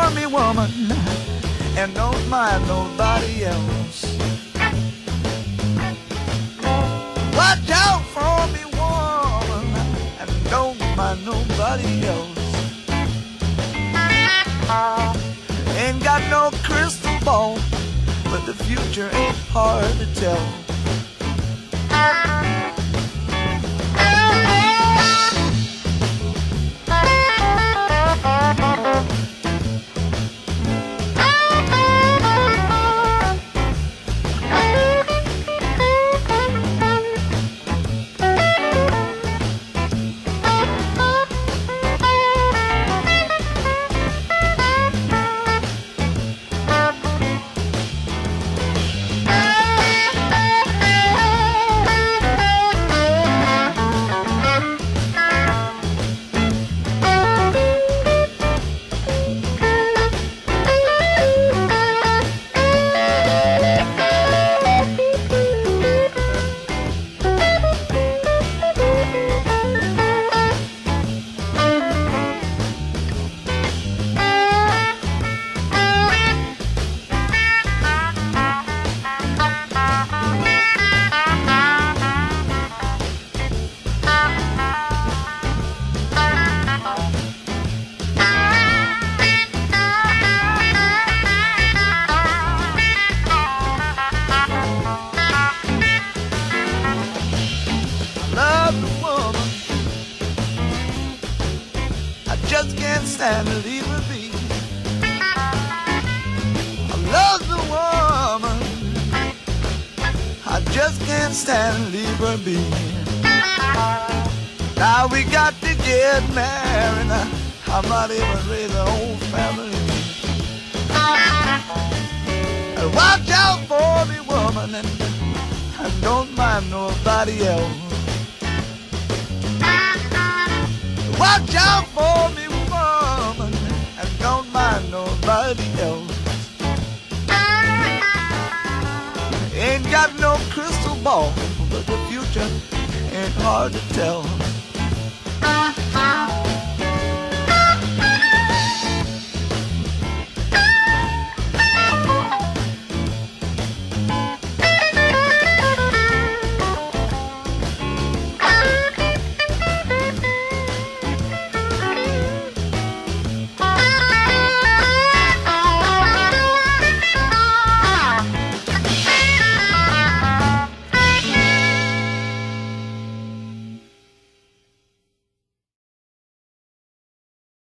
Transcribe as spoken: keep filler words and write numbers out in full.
for me, woman, and don't mind nobody else. Watch out for me, woman, and don't mind nobody else. Ain't got no crystal ball, but the future ain't hard to tell. Just can't stand to leave her be. I love the woman, I just can't stand to leave her be. Now we got to get married, I might even raise a whole family. And watch out for me, woman, and, and don't mind nobody else. Watch out for me, woman, and don't mind nobody else. Ain't got no crystal ball, but the future ain't hard to tell.